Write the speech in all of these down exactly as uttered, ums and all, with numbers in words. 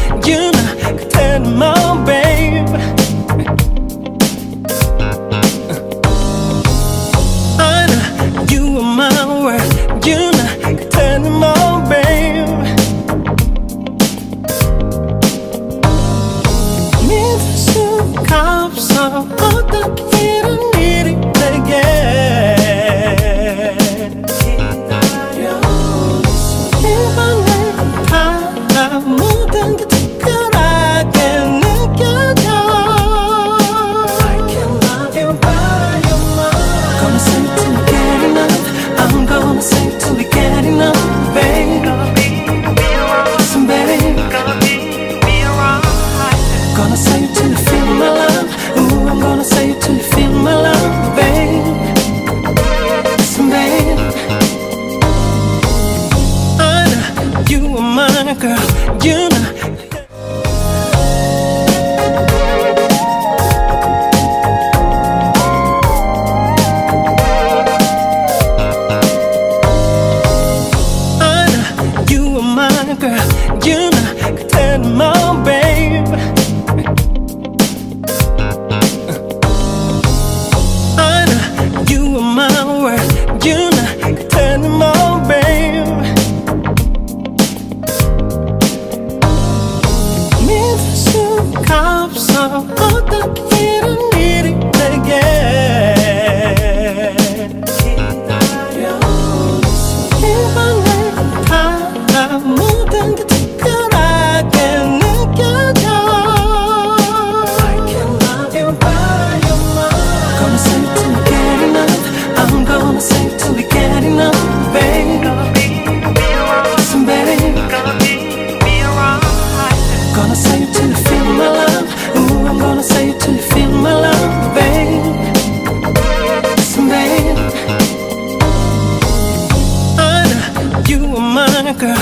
you know 그대는 my babe. I know you are my world. You know 그대는 my babe. 믿을 수가 없어 어떤 이런 일이 내게 모든 게 특별하게 느껴져. I can love you by your mind. Gonna say till we get enough. I'm gonna say till we get enough, babe. Listen, babe. Gonna say it till you feel my love. Ooh, I'm gonna say it till you feel my love, babe. Listen, babe. I know you are my girl. You know I know you are my girl. You know 그대는 my babe. I know you are my world. You know 그대는 my babe. 믿을 수가 없어 어떤 이런 일이 내게 이번에 다 모든 게 특별하게 느껴져. I can love you by your mind. Gonna say it till we get enough. I'm gonna say it till we get enough, babe. Listen, babe. Gonna say it till you feel my love. Ooh, I'm gonna say it till you feel my love, babe. Listen, babe. I know you are my girl.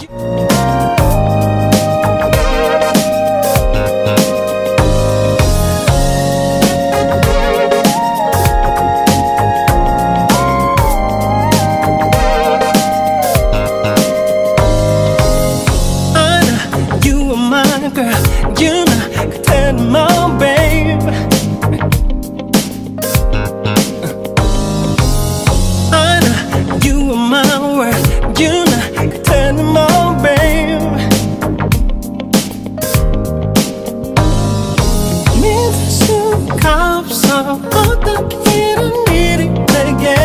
Girl, you know 그대는 my babe. I know you are my world. You know 그대는 my babe. 믿을 수가 없어 어떤 이런 일이 내게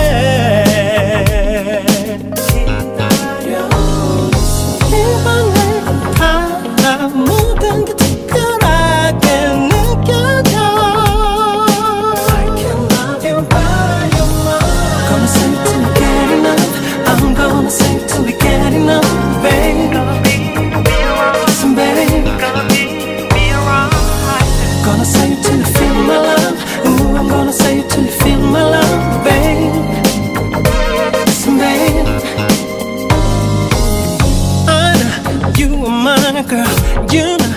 이번에 다 모든 게 특별하게 느껴져. I can love you by your mind. Gonna say it till we get enough. I'm gonna say it till we get enough, babe. Listen, babe. Gonna say it till you feel my love. Ooh, I'm gonna say it till you feel my love, babe. Listen, babe. I know you are my girl. You know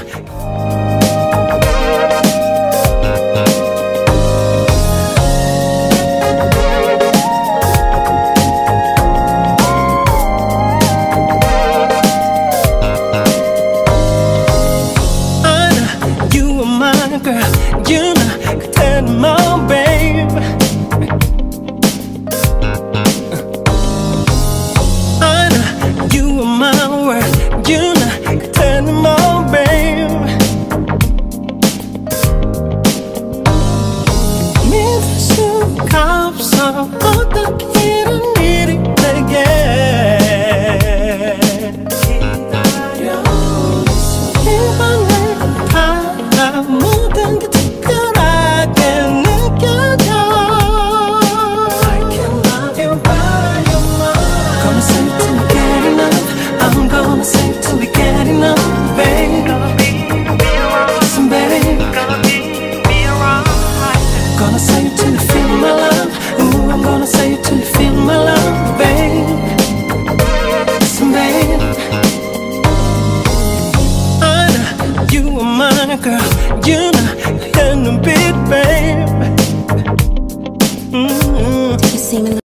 I know you are my girl. You know 그대는 my babe. I know you are my world. You know 그대는 my babe. 믿을 수가 없어 어떤 이런 일이 내게 이번에 다 모든 게 특별하게 느껴져. I can love you by your mind. Gonna say it till we get enough. I'm gonna say it till we get enough, babe. Listen, babe. Gonna say it till you feel my love. Ooh, I'm gonna say it till you feel my love, babe. Listen, babe. I know you are my girl. You know 내 눈빛, babe. Mm-hmm.